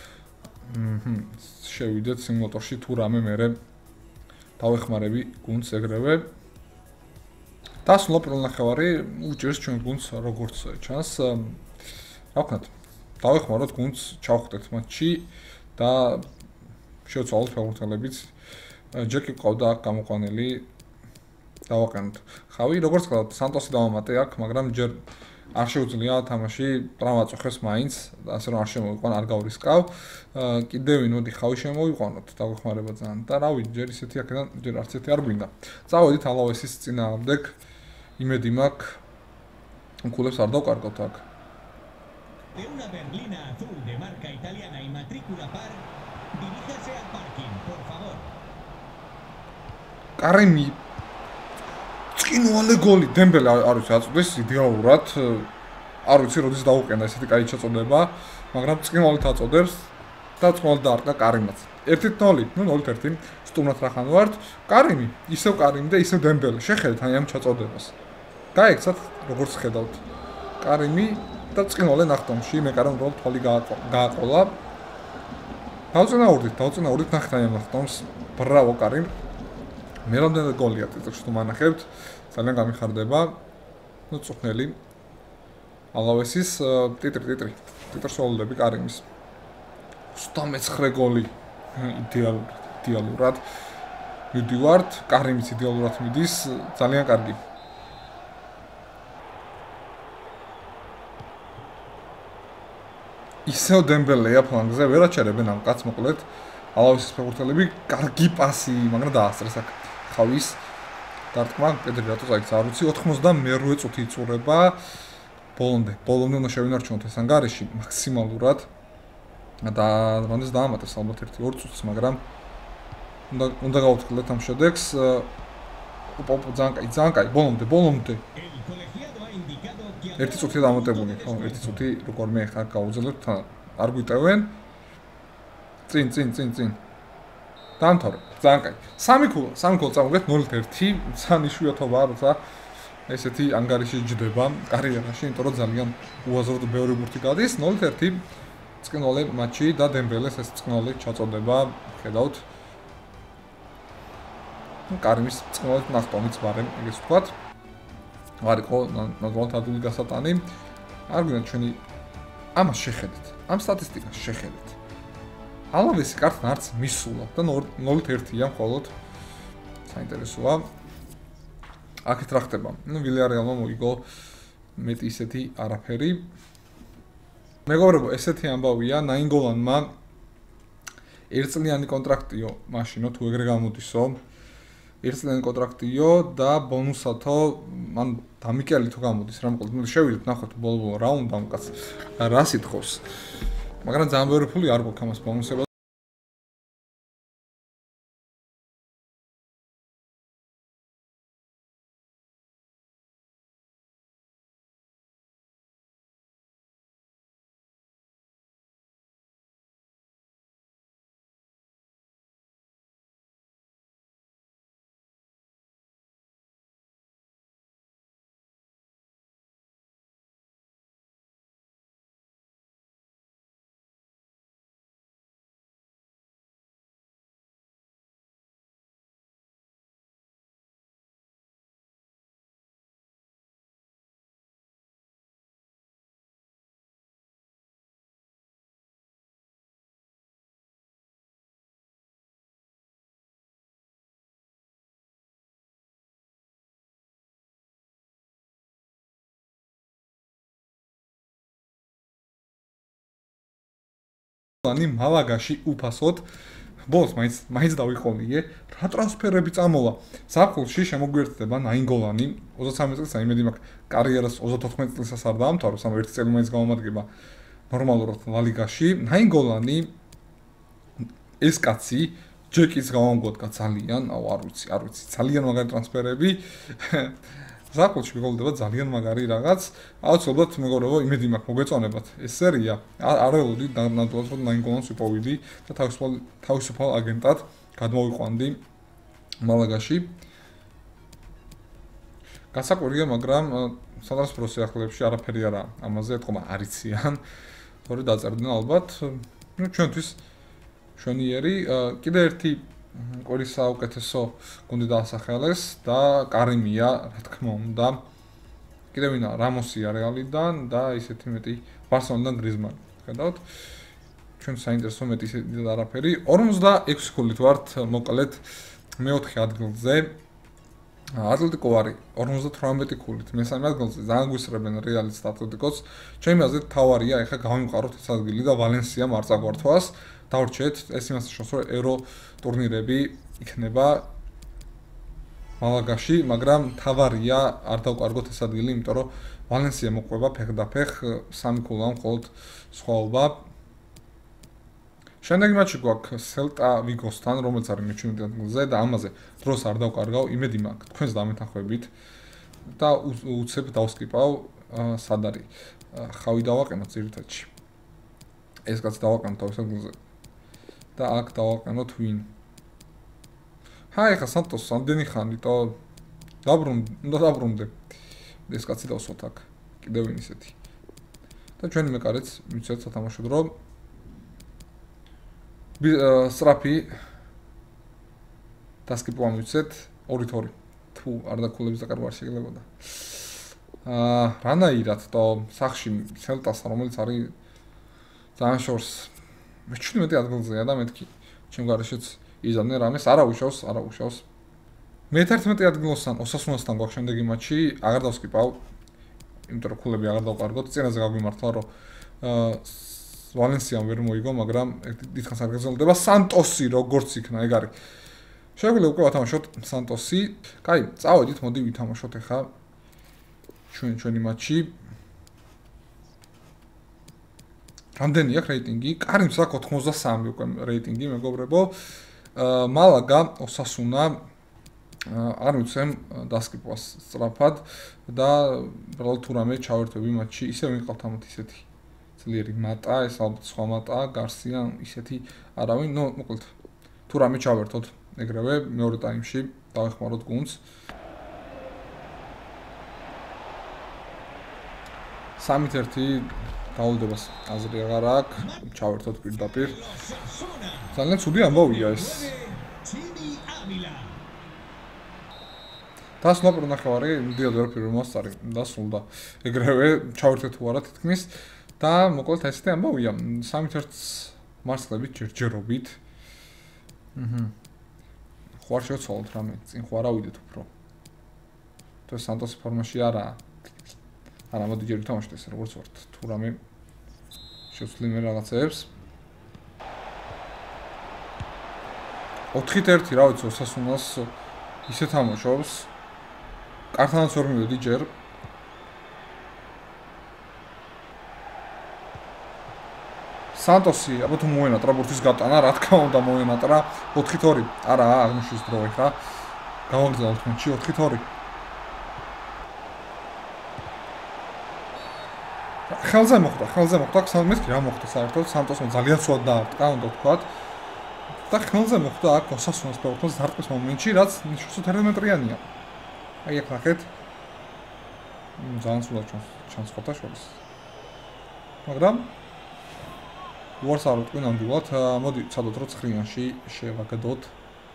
შევიდეთ სიმულატორში თუ რამე მერე დავეხმარები გუნდს ეგრევე. დასულა პირველ ნახევარი უჭირს ჩვენ გუნდს როგორც ჩანს. რა ვქნათ? დავეხმაროთ გუნდს, ჩავხვდეთ მატჩი და შევცვალოთ ფეხბურთელებიც. ჯეკი ყავდა აქ გამოყვანილი. დავაყენოთ. ხავი, როგორც ვთქვათ, სანტოსი დავამატე აქ, მაგრამ ჯერ არ შეუძლია თამაში ტრავმა წოხეს მაინც, ასე რომ არ შემოიყვან, არ გავრისკავ. კიდევ ვინოდი ხავი შემოიყვანოთ, დაგვეხმარება ძალიან. და რა ვიცი, ჯერ ისეთი აქედან, ჯერ არც ერთი არ გვინდა. წავედით ალავესის წინააღმდეგ. იმედი მაქვს, კულებს არ დავკარგოთ აქ. De una berlina azul de marca italiana y matrícula par, diríjase al parking, por favor. კარიმი წკინვალე გოლი დემბელე არ ვიცი აწოდეს იდეალურად არ ვიცი როდის დაუყენა ესეთი კაი ჩაწოდება მაგრამ წკინვალით აწოდებს და წკინვალით დაარტყა კარიმაც 1-0 ნუ 0-1 სტუმრად რახან ვართ კარიმი ისევ კარიმი და ისევ დემბელე შეხედეთ აი ამ ჩაწოდებას გაიქცათ როგორც ხედავთ კარიმი და წკინვალე ნახტომში მე კარიმ რომ თვალი გააყოლა დავწინაურდით ნახეთ აი ამ ნახტომს ბრავო კარიმ მე რამდენად გოლია წიწაკში თუ მანახებთ ძალიან გამიხარდება ნუ წუხნელი ალავესის ტიტრსოლდები კარიმის 29 გოლი იდეალურად მივდივართ კარიმის იდეალურად მიდის ძალიან კარგი ისევ დემბელეა ფლანგზე ვერ აჩერებენ ამ კაცს მოკლედ ალავესის ფეხბურთელები კარგი პასი მაგრამ დაასწრეს აქ ხავის დარტყმა პედრი რატო წაიქცა არ ვიცი 92 წუთი იწურება ბოლომდე უნდა შევინარჩუნოთ ეს ანგარიში მაქსიმალურად და რამეს დაამატეს ალბათ 1-2 წუთს მაგრამ უნდა გავუთხილდეთ ამ შედეგს ძალიან კაი ბოლომდე 1 წუთი დამატებული ხო 1 წუთი როგორმე ხარ გავუძლებთ არ გვიტევენ წინ დამთავრე ძალიან კაი. 3 ქულა წამოგეთ 0-1. ძალიან იშვიათობაა, როცა ესეთი ანგარიში ჯდება კარიერაში, იმიტომ რომ ძალიან უაზროდ ბევრი ბურთი გადის 0-1. წკინვალე მატჩი და დემბელეს ეს წკინვალე ჩაწოდება, ხედავთ. კარიმის წკინვალე ნახტომიც ბარემ, ეგეც ვთქვათ. არ იყო ნამდვილად ადვილი გასატანი. არ გვინდა ჩვენი ამას შეხედეთ. ამ სტატისტიკას შეხედეთ. ალავესი კარტთან არც მისულა და 0-1-ია მხოლოდ საინტერესოა აქეთ რა ხდება ნუ ვილიარეალმა მოიგო მეტი ისეთი არაფერი მეგობრებო ესეთი ამბავია ნაინგოლანმა ერთწლიანი კონტრაქტიო მაშინო თუ ეგრე გამოდისო ერთწლიანი კონტრაქტიო და ბონუსათო მან დამიკელი თუ გამოდის რა მოკლედ შევიდეთ ნახოთ ბოლო რაუნდ ამ კაც რა სიტყავს მაგრამ ძალიან ბევრი ფული არ გვაქვს ამას ბონუსებად ნაინგოლანი მალაგაში უფასოდ ბოლოს მაინც დავიყოლნიე რა ტრანსფერები წამოვა საფხულში შემოგვიერთდება ნაინგოლანი 23 წელს იმედი მაქვს კარიერას 34 წელსაც არ დაამთავროს ამ ერთი წელი მაინც გამომადგება ნორმალურად ლალიგაში ნაინგოლანი ეს კაცი ჯეკის გამომგვოდგა ძალიან არ ვიცი ძალიან მაგარი ტრანსფერები ზაფხულში მიგოლდება ძალიან მაგარი რაღაც აუცილებლად მეგობრებო იმედი მაქვს მოგეწონებათ ეს სერია არ ველოდი ნამდვილად რომ ნაინგოლანს ვიპოვიდი და თავისუფალ აგენტად გადმოვიყვანდი მალაგაში გასაკვირია მაგრამ სატრანსფერო სიახლეებში არაფერი არა ამაზე ეთქმა არიციან თორე დაწერდნენ ალბათ ნუ ჩვენთვის შვენიერი კიდე ერთი კვირის საუკეთესო გუნდი დაასახელეს და კარიმია, რა თქმა უნდა. კიდევ ვინა რამოსია რეალიდან და ისეთი მეტი ბარსელონიდან გრიზმანი. ხედავთ? ჩვენ საინტერესო მეტი ისეთი არაფერი. 46 ქულით ვართ მოკლედ მეოთხე ადგილზე. ატლეტიკო არის 58 ქულით. მესამე ადგილზე ძალიან გვისრებენ რეალის ატლეტიკოს. ჩემი აზრით თავარია ეხა გავიმყაროთ ეს ადგილი და ვალენსიამ არ წაგვართვას. დავრჩეთ ეს იმას ნიშნავს რომ ერო ტურნირები იქნება მალაგაში, მაგრამ თავარია არ დავკარგოთ ეს ადგილი, იმიტომ რომ ვალენსია მოყვება ფეხდაფეხ 3 ქულა მხოლოდ სხვაობა. შემდეგი მატჩი გვაქვს სელტა ვიგოსთან, რომელიც არის მე-17 ადგილზე და ამაზე დროს არ დავკარგავ, იმედი მაქვს თქვენს დამეთანხმებით და უცებ დავსკიპავ სად არის ხავი დავაყენოთ ძირითადში. ეს კაც დავაყენოთ თავის ადგილზე. და აქ დავაყენოთ ვინ. ხა სანტოს ამდენი ხანი და დაბრუნდე. ეს კაცი დავსვათ აქ. კიდევ ვინ ისეთი. და ჩვენი მეკარეც მიცეთ სათამაშოდ რომ სტრაფი დასკიპო ამიცეთ 2-2. თუ არ დაკულებს და კარგად შეგლებოდა. რანაირად და სახში სელტასთან რომელიც არის ძალიან შორს მე-17 ადგილზეა და მეთქი ჩემ გარეშეც იზამდნენ რამეს არა უშავს მე-11 ადგილოსთან ოსასუნასთან გვაქვს შემდეგი მატჩი აღარ დავსკიპავ იმიტომ რომ ქულები აღარ დავკარგოთ წინაზე გაგვიმართლა რომ ვალენსიამ ვერ მოიგო მაგრამ დიდხანს არ გაგრძელდება სანტოსი როგორც იქნა ეგ არის შეგვიძლია უკვე ვათამაშოთ სანტოსი კაი წავედით მოდი ვითამაშოთ ახლა ჩვენი მატჩი რამდენი აქვს რეიტინგი? კარიმს აქვს 83 უკვე რეიტინგი, მეგობრებო. მალაგა, ოსასუნა არ მიცემ დასკიპვას სწრაფად და უბრალოდ თუ რამე ჩავერთვები მატჩი, ისე ვიყავთ ამათ ისეთი ძლიერი მატა, ეს ალბათ სხვა მატა, გარსია, ისეთი არავინ, ნუ მოკლედ თუ რამე ჩავერთოთ ეგრევე მეორე ტაიმში დავეხმაროთ გუნდს. 3-1 გაულდებას აზრი აღარ აქვს, ჩავერთოთ პირდაპირ. ძალიან ცუდი ამბავია ეს. დასვლა პრონახევარი, მიდიოდ ვერ პირველ მასწარი დასრულდა. ეგრევე ჩავერთეთ თუ არა თითქმის და მოკლედ ესეთი ამბავია. 3-1 მარცხლებით ჯერჯერობით. ხო არ შევცვალოთ რამე, წინ ხო არ ავიდეთ უფრო. თუ სანტოს ფორმაში არაა. არა მოდი ჯერ ვითამაშოთ ეს როგორც ვართ თუ რამე შევცვლი მე რაღაცეებს 4-1 რა ვიცი ოსასუნას ისე თამაშობს კარტანაც ვერ მივედი ჯერ სანტოსი აბა თუ მოენატრა ბურთის გატანა რა თქმა უნდა მოენატრა 4-2 არა აღნიშნვის დრო ეხა გავაგზავნოთ მატჩი 4-2 ხელზე მოხდა, მეთქი რა მოხდა საერთოდ, სანტოსმა ძალიან სულად დაარტყა, უნდა ვთქვათ. და ხელზე მოხდა აქ ოსასუნას ფეხბურთის დარტყმის მომენტში, რაც ნიშნავს 11 მეტრიანია. აი აქ ნახეთ. ძალიან სულად ჩანს ხოთაშორის. მაგრამ უარს არ ვიტყვი ნამდვილად, მოდი ცადოთ რომ ცხრიანში შევაგდოთ.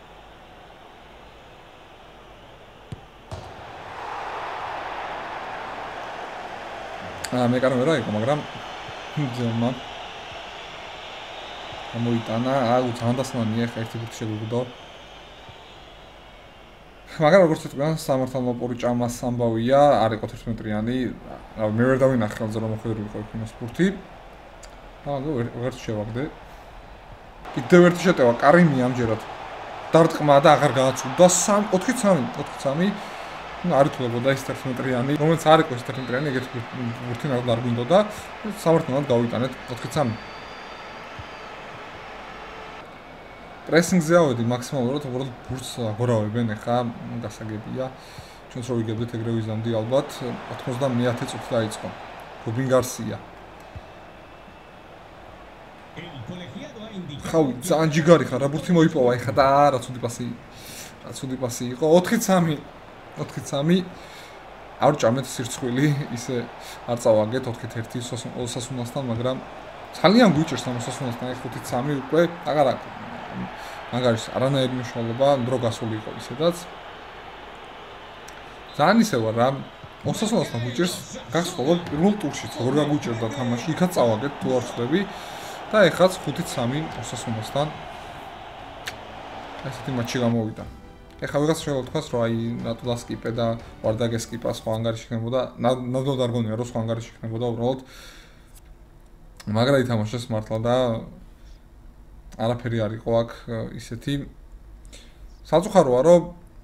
მე კარგი ვერა იყო, მაგრამ ძმა ამოიტანა, ძალიან დასმანია, ხა ერთი ფუტი შეგვიგდო. მაგრამ როგორც ვთქვი, სამართალ მოპური ჭამას ამბავია, არ იყო 11 მეტრიანი, მე ვერ დავინახე ხელზე რომ მოხდები იყო ფინოს ფურთი. ვერც შევაგდე. კიდევ ერთი შეტევა კარიმი ამჯერად დარტყმა და აღარ გააცუდა 4-3 ну არ უთულებოდა ეს 11 მეტრიანი რომელიც არ იყო ეს 11 მეტრიანი ეგეთი ბურთი არ გვინდოდა სამართლად გავიტანეთ 4-3 პრესინგზე ავედი მაქსიმალურად უბრალოდ ბურთს აღორავებენ ახლა გასაგებია ჩვენც რო ვიგებდით ეგრე ვიზამდი ალბათ 90 წუთი დაიწყო რუბინ გარსია ხავი ძალიან ჯიგარი ხარ რა ბურთი მოიპოვა ეხა და რა ცუდი პასი იყო 4-3 არ ჭამეთ სირცხვილი ისე არ წავაგეთ 4-1 ოსასუნასთან მაგრამ ძალიან გვიჭერს ამ ოსასუნასთან 5-3 უკვე აღარა მაგარის არანაირი მნიშვნელობა დრო გასული იყო ისედაც ძალიან ისე ვარ რა ოსასუნასთან გვიჭერს გასვლად პირველ ტურში როგორ გაგვიჭერდა თამაში იქაც წავაგეთ თუ არ ვწდები და ეხაც 5-3 ოსასუნასთან ესეთი მატჩი გამოვიდა. ეხლა ვიღაც შეიძლება თქვას რომ აი ნატოლას კიპე და ვარდაგეს კიპა სხვა ანგარიში იქნებოდა ნადოდ არ გონია რომ სხვა ანგარიში იქნებოდა უბრალოდ მაგრა ითამაშეს მართლა და არაფერი არ იყო აქ ისეთი საწუხაროა რომ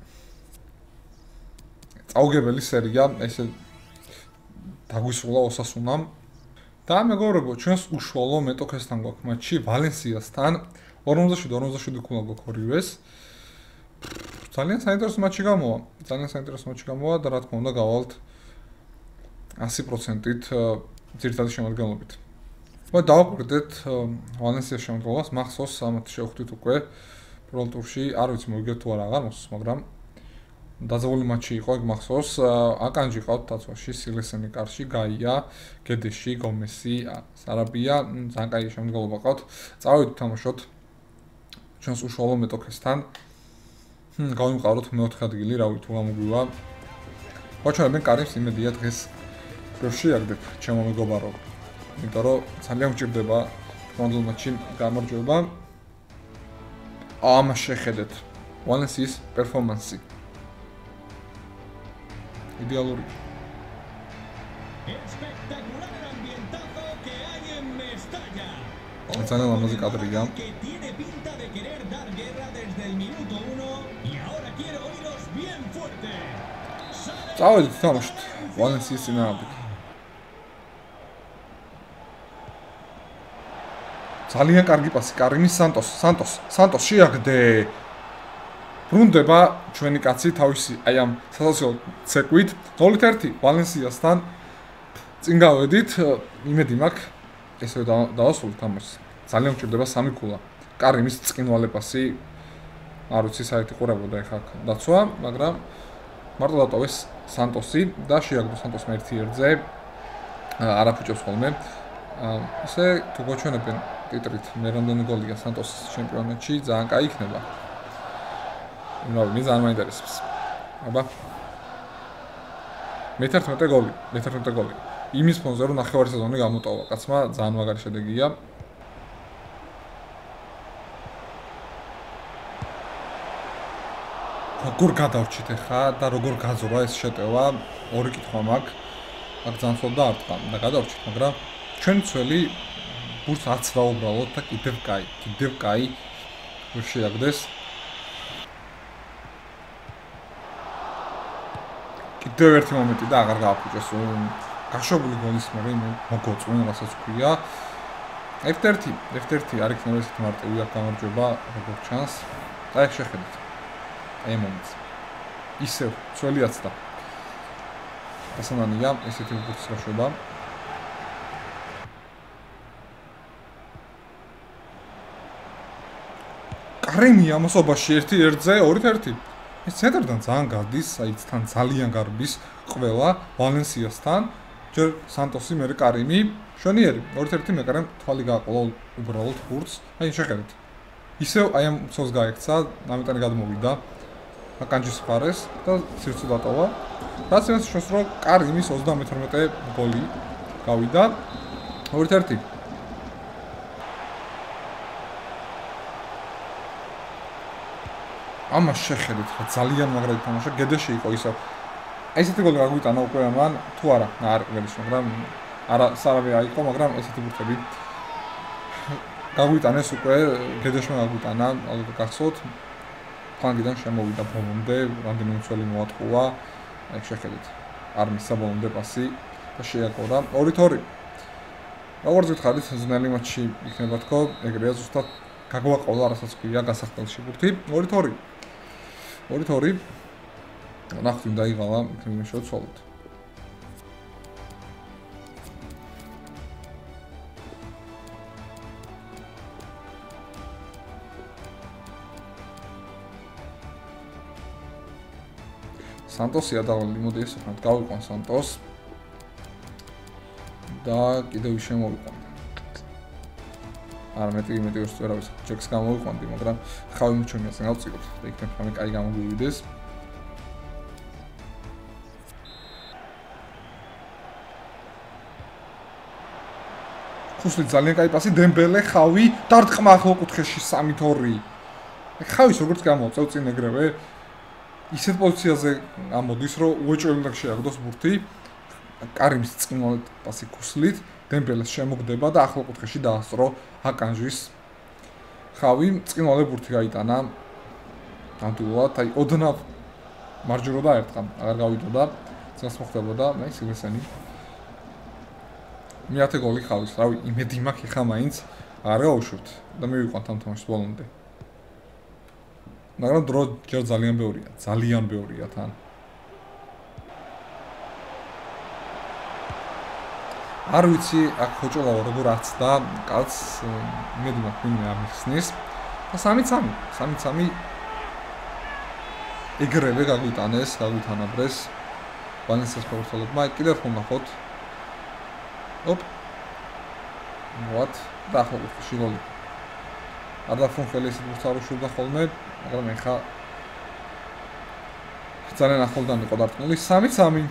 წაუგებელი სერია ესე დაგვისულა ოსასუნამ და მეგობრებო ჩვენს უშუალო მეტოქესთან გვაქვს მატჩი ვალენსიასთან 47 ქულა გვაქვს ორივეს ძალიან საინტერესო მატჩი გამოვა და რა თქმა უნდა გავალთ 100%-ით ძირითადი შემადგენლობით. მოდი დავაკვირდეთ ვალენსიას შემდგომას მახსოვს ამათ შევხვდით უკვე პირველ ტურში არ ვიცი მოვიგეთ თუ არა აღარ მოსს მაგრამ დაძაბული მატჩი იყო ეგ მახსოვს აკანჯი ყავთ დაცვაში სილესენი კარში გაია გედეში გომესი სარაბია ძალიან კაი შემდგომობა ყავთ წავედით თამაშოთ ჩვენს უშუალო მეტოქესთან გავიმყაროთ მეოთხე ადგილი რავი თუ გამოგვივა ვაჩვენებენ კარიმს იმედია დღეს ვერ შეაგდებ ჩემო მეგობარო იმიტომ რომ ძალიან მჭირდება კონტროლ მატჩი გამარჯვება ამას შეხედეთ ვალენსიის პერფორმანსი idealuri. Espectacular el ambientazo que hay en Mestalla. Ძალიან ლამაზი კადრია. Que tiene pinta de querer dar guerra desde el minuto 1 y ahora quiero oíros bien fuerte. წავედით თამაშით ვალენსიის წინააღმდეგ. ძალიან კარგი პასი კარიმის სანტოს შეაგდე. ბრუნდება ჩვენი კაცი თავისი აი ამ სასაცილო ცეკვით 0-1 ვალენსიასთან წინ გავედით იმედი მაქვს ესე დავასრულოთ თამაშს ძალიან მჭირდება 3 ქულა კარიმის წინვალე პასი არ ვიცი საერთოდ ყურებოდა ეხლა დაცვა მაგრამ მარტო დატოვეს სანტოსი და შეაგდო სანტოსმა 1-1-ზე არაფუჭებს ხოლმე ესე თუ გვაჩვენებენ ტიტრით მე რამდენი გოლია სანტოსის ჩემპიონატში ძალიან კაი იქნება ну, мне ძალიან მაინტერესებს. აბა. მე-11 გოლი. იმის ფონზე რომ ნახევარი სეზონი გამოტოვა. კაცმა ძალიან მაგარი შედეგია. როგორ გადავრჩით ახლა და როგორ გაძრა ეს შეტევა? ორი კითხვა მაქვს. აქ ძალიან სწორ დაარტყა და გადავრჩით, მაგრამ ჩვენ ძველი ბურთს აცდა უბრალოდ და კიდევ კაი. ვერ შეაგდეს. კიდევ ერთი მომენტი და აღარ გააფუჭეს გაშვებული გოლის მერე მოგოწყვენ რასაც ქვია 1-1 არ იქნება ესეთი მარტივი აქ გამარჯვება როგორ ჩანს და ეგ შეხედეთ აი მომენტს ისევ ძვლიაც და ასანანია ესეთი ბურთის გაშვება კარიმი ამასობაში 1-1-ზე 2-1 ეს ცენტრიდან ძალიან გადის, აი თან ძალიან გარბის ყველა ვალენსიასთან, ჯერ სანტოსი, მერე კარიმი, შვენიერი, 2-1 მეკარემ თვალი გააყოლა უბრალოდ ბურთს. აი შეხედეთ. ისევ აი ამ ცოს გაიქცა, ამიტანი გადმოვიდა აკანჯის მხარეს და სირცუ დატოვა. რაც იმას შევს რომ კარიმის 32 გოლი გავიდა 2-1 ამას შეხედეთ ხა ძალიან მაგრად თამაშა გედეში იყო ისევ აი ესეთი გოლი გაგვიტანა უკვე ამან თუ არა არ ყველის მაგრამ არა სარავე აიყო მაგრამ ესეთი ბურთები გაგვიტანეს უკვე გედეშმა გაგვიტანა, ალბათ გახსოვთ. ფლანგიდან შემოვიდა ბოლომდე, რამდენიმე მცველი მოატყუა. აი შეხედეთ. არ მისცა ბოლომდე პასი და შეაკორა 2-2. როგორც ვითხარით, ძნელი მატჩი იქნება თქო, ეგრეა ზუსტად გაგვაყოლა, რასაც ქვია გასახდელში ბურთი 2-2. 2-2. ნახოთ იმ დაიღალა, იქნება შევცვალოთ. Santos-ი ადაღლი, მოდი ეს ვთქვათ, გავიყვან Santos და კიდევ შემოვიყვან. არა მეტი ვერც ვერავის ჯეკს გამოვიყვანდი, მაგრამ ხავი მიჩვენია წინ გავწიოთ და იქნებ რამე კაი გამოგვივიდეს. ხუსლი ძალიან კაი პასი, დემბელე, ხავი, დარტყმა ახლა კუთხეში 3-2. ხავის როგორც გამოვწევ წინ ეგრევე ისეთ პოზიციაზე ამოდის, რომ უეჭველი უნდა შეაგდოს ბურთი. კარიმის წინვალეთ პასი ხუსლით, დემბელეს შემოგდება და ახლა კუთხეში დაასწრო აკანჟის. ხავი წინვალე ბურთი გაიტანა. ნამდვილად, აი ოდნავ მარჯვენა დაერტყა, აღარ გავიდოდა, წელს მოხდებოდა, აი სილესენი. მეათე გოლი ხავის, რავი, იმედი მაქვს ხა მაინც არ გავუშვით და მივიყვანთ ამ თამაშს ბოლომდე. მაგრამ დრო ჯერ ძალიან ბევრია თან. არ ვიცი, აქ ხოჭოლავა როგორ აცდა კაცს, იმედი მაქვს ვინმე ამიხსნის და 3-3 ეგრევე გაგვიტანაბრეს ვალენსიას ფეხბურთელებმა. კიდევ ხომ ნახოთ. ოპ. what? და ახლა კუთხეში გოლი. არა ფუნქელი ისეთ ბურთს არ უშვებდა ხოლმე, მაგრამ ეხა ძალიან ახლოდან იყო დარტყმული 3-3.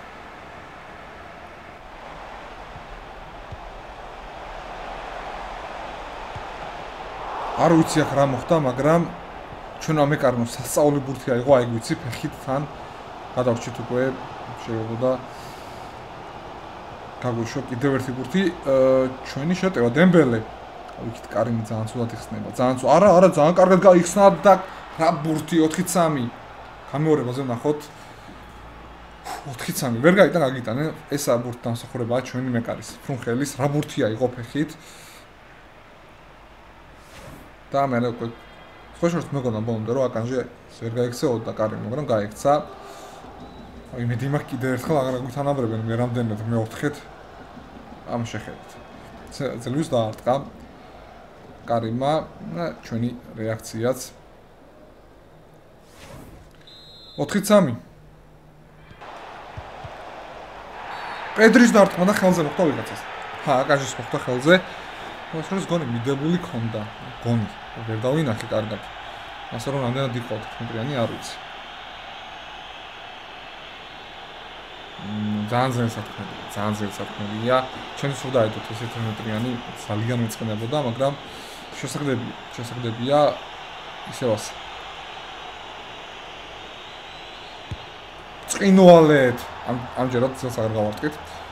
არ ვიცი აქ რა მოხდა, მაგრამ ჩვენ ამეკარნო სასწაული ბურთი აიღო, აი ვიცი, ფეხით თან გადავრჩით უკვე შეიძლება გაგვიშვა კიდევ ერთი ბურთი, ჩვენი შეტევა დემბელე. ვიქით კარიმი ძალიან ცუდად იხსნება. არა, ძალიან კარგად გაიხსნა და რა ბურთი 4-3. გამეორებაზე ვნახოთ. 4-3 ვერ გაგიტანე. ესა ბურთი დამსახურებაა ჩვენი მეკარის. ფრუნხელის რა ბურთი აიღო ფეხით. და მე უკვე ხოშორს მეგონა ბოლომდე რომ აკანჟე ვერ გაიქცეოდა კარიმი, მაგრამ გაიქცა. აი იმედი მაქვს კიდევ ერთხელ აღარ გვითანაბრებენ მე რამდენად მეოთხეთ ამ შეხედეთ. ძლივს დაარტყა კარიმა და ჩვენი რეაქციაც 4-3. პედრის დარტყმა და ხელზე მოხდა ვიღაცას. აკანჟის მოხდა ხელზე. მოსროს გონი მიდებული ქონდა. გონი ვერ დავინახე კარგად. ასე რომ რამდენად იყო 14-იანი არ ვიცი. ძალიან ზეცათქმელია. ჩვენც რო დაედოთ ეს 14-იანი ძალიან მეწყნებოდა, მაგრამ შესაძლებია ისევ ასე. წინვალეთ. ამჯერად წელს აღარ გავარტყით.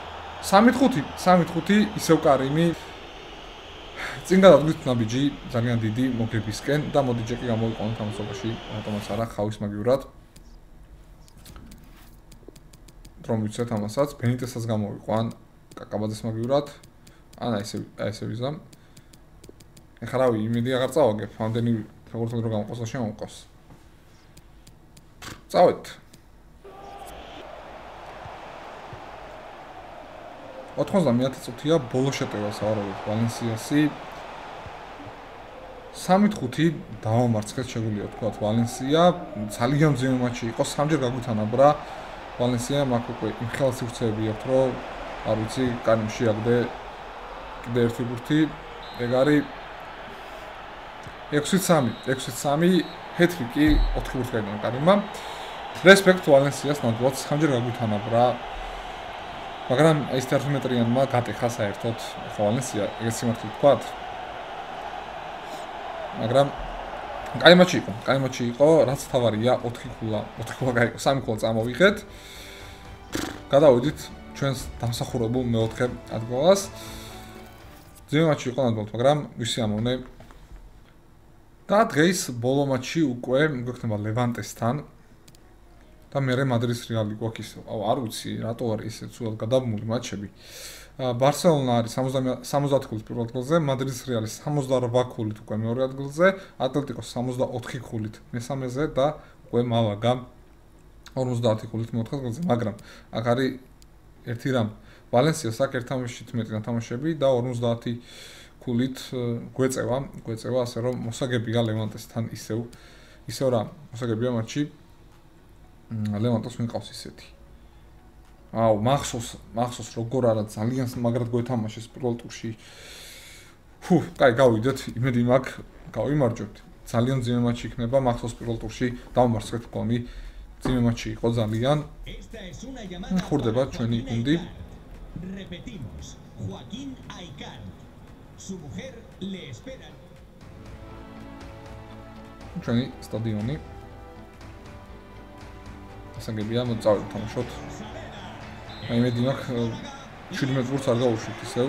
3-5 ისევ კარიმი წინ გადავდგით ნაბიჯი ძალიან დიდი მოგებისკენ და მოდი ჯეკი გამოვიყვანოთ ამასობაში, რატომაც არა ხავის მაგივრად. რომ ვიცით ამასაც, ბენიტესას გამოვიყვან კაკაბაძეს მაგივრად. ანა ესე ვიზამ. ეხლა რავი, იმედი აღარ წავაგებ, ამდენი ფეხბურთელი რო გამყოს და შემოყოს. წავედით. 99 წუთია ბოლო შეტევა სავარაუდოდ ვალენსიასი 3-5 დავამარცხეთ შეგვიძლია თქვა ვალენსია ძალიან ძიმე მატჩი იყო სამჯერ გაგვითანაბრა ვალენსია მაგ უკვე იმ ხელს ურცეები აქვს რომ არ ვიცი კარიმში აგდე კიდე ერთი ბურთი ეგ არის 6-3 ჰეტრიკი 4 ბურთი გაიგონა კარიმმა რესპექტ ვალენსიას ნამდვილად სამჯერ გაგვითანაბრა მაგრამ ეს 11 მეტრიანმა გატეხა საერთოდ ვალენსია ეგეც სიმართლე ვთქვათ მაგრამ კაი მატჩი იყო რაც თავარია 4 ქულა გაიგო 3 ქულა წამოვიღეთ გადავიდით ჩვენს დამსახურებულ მეოთხე ადგილას ძიმე მატჩი იყო ნამდვილად, მაგრამ ვისი ამოვნე. და დღეს ბოლო მატჩი უკვე გვექნება ლევანტესთან და მერე მადრიდის რეალი გვაქვს. არ ვიცი, რატო არის ისე ცუდად გადაბმული მატჩები. ბარსელონა არის 70 ქულით პირველ ადგილზე, მადრიდის რეალი 78 ქულით უკვე მეორე ადგილზე, ატლეტიკოს 64 ქულით მესამეზე და უკვე მალაგა 50 ქულით მეოთხე ადგილზე, მაგრამ აქ არის ერთი რამ. ვალენსიას აქ ერთ თამაშში 11 თამაშები და 50 ქულით გვეწევა, ასე რომ მოსაგებია ლევანტესთან ისევ რა, მოსაგებია მატჩი ლევანტოს მიყავს ისეთი. აუ, მახსოვს როგორ არა ძალიან მაგრად გვეთამაშეს პირველ ტურში. კაი, გავიდეთ, იმედი მაქვს, გავიმარჯვებთ. ძალიან ძიმე მატჩი იქნება, მახსოვს პირველ ტურში დავმარცხეთ გონი. ძიმე მატჩი იყო ძალიან. ხურდება ჩვენი გუნდი. Repetimos, Joaquín Aicán. Su mujer le espera. ჩვენი სტადიონი. ასაგებია მოწავედ თამაშოთ. აი მე დინახ 17 წუთს არ გავუშვით ისევ.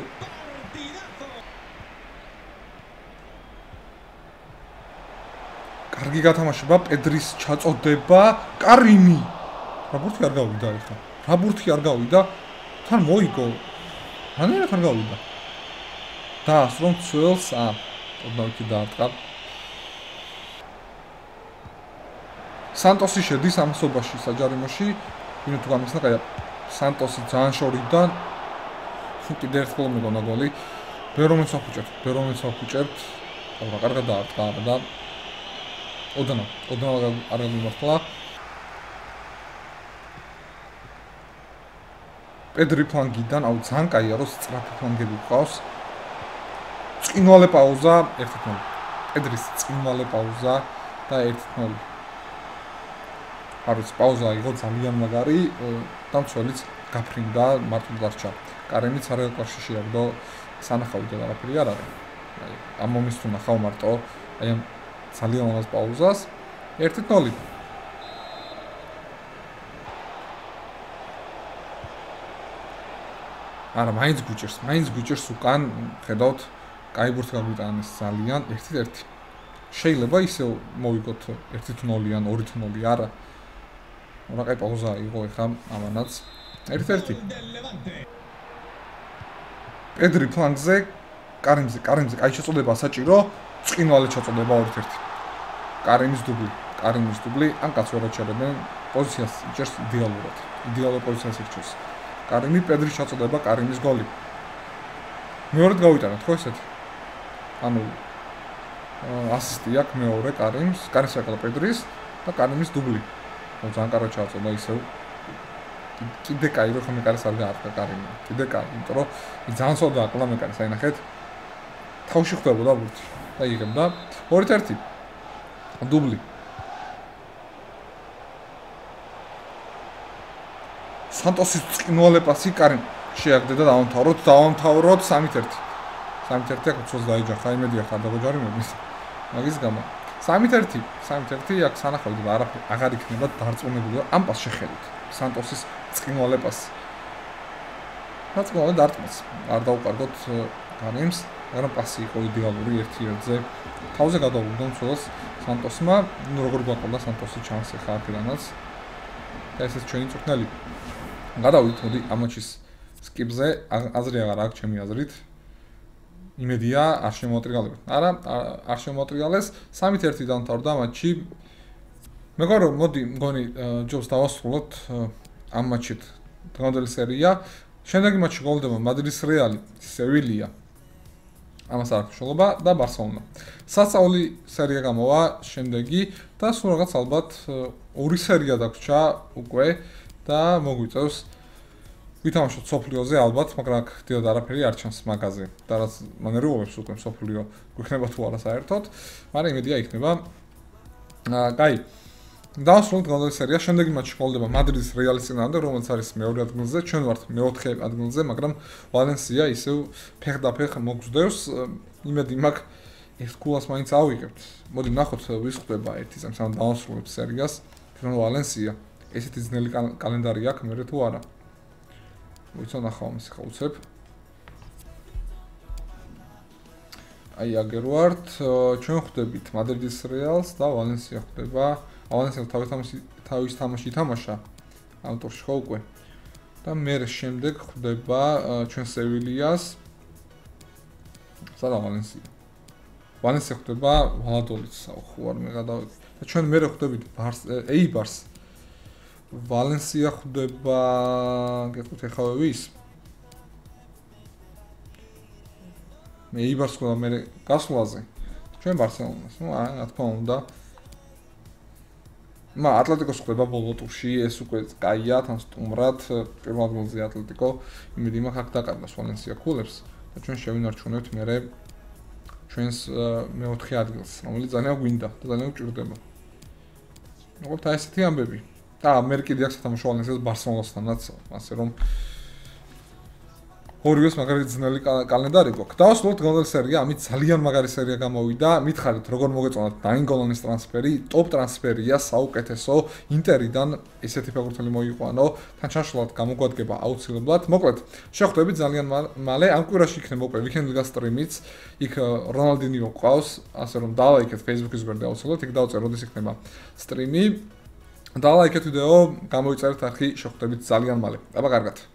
კარგი გათამაშება, პედრის ჩაწოდება, კარიმი. რა ბურთი არ გავიდა ახლა. რა ბურთი არ გავიდა? თან მოიგო. რანაირად არ გავიდა? და სრომ ცველს, ოდნავ დაარტყა. სანტოსი შედის ამასობაში საჯარიმოში. ვინო თუ გამიხსნა, კაი, სანტოსი ძალიან შორიდან. კიდე ერთხელ მეგონა გოლი. ბერომენს ვახუჭებთ. აბა, კარგად დაარტყა და ოდნავ არ გამიმართლა. პედრი ფლანგიდან, ძალიან კაია, რომ სწრაფი ფლანგები გვყავს. წინვალე პაუზა 1-0. პედრის წინვალე პაუზა და 1-0. არის პაუზა იყო ძალიან მაგარი და მცველიც გაფრინდა მარტო დარჩა. კარემიც არ ეყარში შეაგდო სანახავი და არაფერი არ არის. ამ მომის თუ ნახავ მარტო აი ამ ძალიან ლამაზ პაუზას 1-0. არა, მაინც გვიჭერს უკან, ხედავთ, კაი ბურთი გაგვიტანეს ძალიან 1-1. შეიძლება ისევ მოვიგოთ 1-0-იან, 2-0, არა. რა კაი პაუზა იყო ეხლა ამანაც 1-1. პედრი ფლანგზე, კარიმზე კაი შეწოდება საჭირო, წინვალე შეწოდება 2-1. კარიმის დუბლი, ან კაც ვერ აჩერებენ, პოზიციას იჭერს იდეალურად. იდეალურ პოზიციას იჭერს. კარიმი პედრის შეწოდება, კარიმის გოლი. მეორედ გავიტანოთ ხო ესეთი? ანუ ასისტი აქვს მეორე კარიმს, კარიმს აკლა პედრის და კარიმის დუბლი. ძალიან კარგი ჩააწოდა ისევ. კიდე კაი რო ხომ კარის არ გაარტყა კარიმი. კიდე კაი, იმიტომ რომ ძალიან სოდა აკლა მე კარის, აი ნახეთ. თავში ხდებოდა ბურთი და იღებდა 2-1. დუბლი. სანტოსის წინვალე პასი კარიმ შეაგდე და დავამთავროთ 3-1. 3-1 აქ უცოს დაიჯახა, იმედია ხარ დაგოჯარიმების. მაგის გამო 3-1 აქ სანახავდი და არაფერი აღარ იქნება დარწმუნებული ამ პასს შეხედეთ. სანტოსის წინვალე პასი. დაწმუნდა დარტყმას. არ დაუყარდოთ კარიმს, მაგრამ პასი იყო იდეალური 1-1-ზე. თავზე გადავუდგა მცველს სანტოსმა, ნუ როგორ გვაყოლდა სანტოსი ჩანსი ხა აქედანაც. და ესეც ჩვენი წვრთნელი. გადავიდეთ მოდი ამ მატჩის სკიპზე, აზრი აღარ აქვს ჩემი აზრით. იმედია არ შემოატრიალებთ. არა, არ შემოატრიალეს. 3-1 დამთავრდა მატჩი. მეგონა, მოდი, მგონი ჯობს დავასრულოთ ამ მატჩით დღევანდელი სერია. შემდეგი მატჩი გოლდება მადრიდის რეალი, სევილია. ამას არ აქვს მნიშვნელობა და ბარსელონა. სასწაული სერია გამოვა შემდეგი და სულ რაღაც ალბათ ორი სერია დაგვრჩა უკვე და მოგვიწევს ვითამაშოთ სოფლიოზე ალბათ, მაგრამ აქ დიდად არაფერი არ ჩანს მაგაზე. და რაც მანერუებს უკვე სოფლიო გვექნება თუ არა საერთოდ, მაგრამ იმედია იქნება. კაი. დავასრულოთ დღევანდელი სერია. შემდეგი მატჩი გოლდება მადრიდის რეალის წინააღმდეგ, რომელიც არის მეორე ადგილზე. ჩვენ ვართ მეოთხე ადგილზე, მაგრამ ვალენსია ისევ ფეხ-დაფეხ მოგზდევს. იმედი მაქვს ეს გოლს მაინც ავიღებთ. მოდი ნახოთ ვის ხვდება ერთი წამს ამ დავასრულებთ სერიას. თვითონ ვალენსია ესეთი ძნელი კალენდარი აქვს, მე თუ არა. ვიცი ნახავ ამის ხა უცებ. აი აგერ ვართ, ჩვენ ხვდებით მადრიდის რეალს და ვალენსია ხვდება. ვალენსია თავის თამაში ითამაშა ამ ტურში ხო უკვე. და მე შემდეგ ხვდება ჩვენ სევილიას. სადა ვალენსია. ვალენსია ხვდება ვალადოლიძს, ხო არ მე გადავედი. და ჩვენ მე ხვდებით ეიბარს. ვალენსია ხვდება გეტყვით ეხავე ვის? მე ეიბარს ხვდება მე გასვლაზე. ჩვენ ბარსელონას. ნუ რა თქმა უნდა. ატლეტიკოს ხვდება ბოლო ტურში, ეს უკვე კაია, თან სტუმრად, პირველ ადგილზე ატლეტიკო, იმედი მაქვს აქ დაკარგოს ვალენსია ქულებს და ჩვენ შევინარჩუნებთ მერე ჩვენს მეოთხე ადგილს, რომელიც ძალიან გვინდა და ძალიან გვჭირდება. როგორც აი ესეთი ამბები. და მე კიდე აქ სათამაშო ვალენსიას ბარსელონასთანაც, ასე რომ ორივეს მაგარი ძნელი კალენდარი გვაქვს. დავასრულოთ გონდელ სერია, ამით ძალიან მაგარი სერია გამოვიდა. მითხარით, როგორ მოგეწონათ დაინგოლანის ტრანსფერი, ტოპ ტრანსფერია, საუკეთესო, ინტერიდან ესეთი ფეხბურთელი მოიყვანო, თან ჩაშლად გამოგვადგება აუცილებლად. მოკლედ, შევხვდებით ძალიან მალე, ამ კვირაში იქნება უკვე ვიკენდი გასტრიმიც, იქ რონალდინიო ყავს, ასე რომ დალაიქეთ Facebook-ის გვერდი აუცილებლად, იქ დავწერთ, როდის იქნება სტრიმი. დალაიქეთ ვიდეო, გამოიწერეთ არხი, შევხვდებით ძალიან მალე. აბა კარგად.